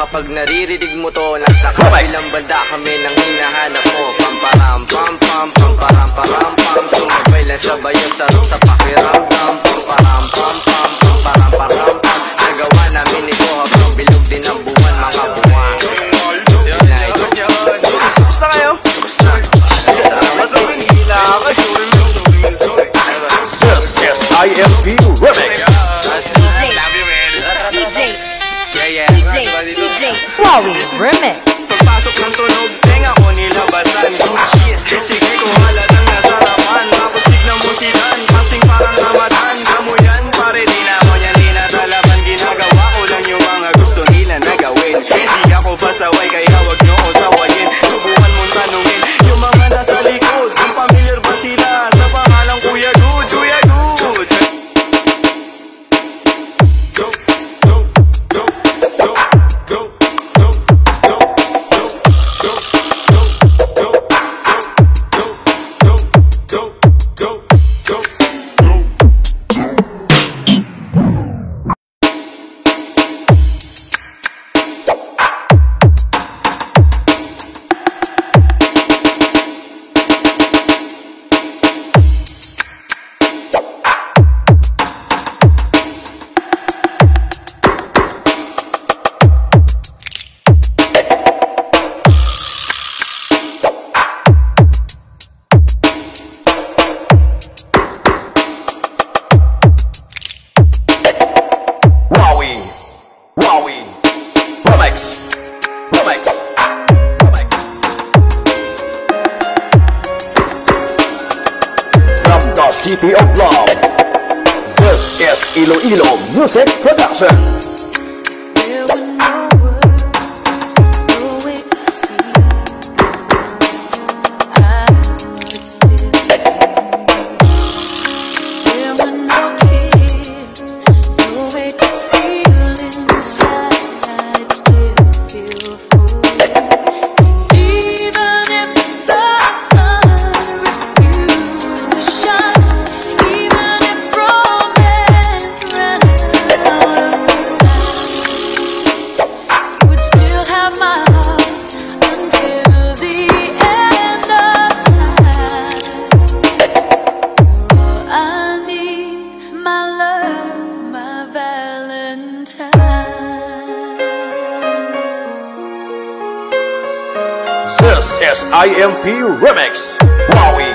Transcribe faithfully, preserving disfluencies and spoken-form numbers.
kapag naririnig mo to. Nasa kabilang banda kami nang hinahanap mo. Pamparam pam pam pamparam param pam. Sumabay lang sabayan sarap sa pakiramdam. Pamparam pam pam pamparam param pam. Nagawa namin ito habang bilog din ang buwan mga buwan. Kamusta kayo? Kamusta? Salamat ang hila ka. This is I M P Remix. D J Yeah, yeah. D J D J Flowey Remix. Pagpasok ng tunog, tenga ko nilabasan. Good shit, sige ko halatang nasarapan. Tapos tignan mo si Dan, casting parang Ramadan. Amo yan, pare di na mo yan, di na talaban. Ginagawa ko lang yung mga gusto nila na gawin. Hindi ako pasaway, kaya wag nyo ko sawayin. Subukan mong tanungin, yung mga nasa likod, kung familiar ba sila sa pangalang Kuya Good, Kuya Good. City of Love. This is Iloilo Music Production. This is I M P Remix. Wowie.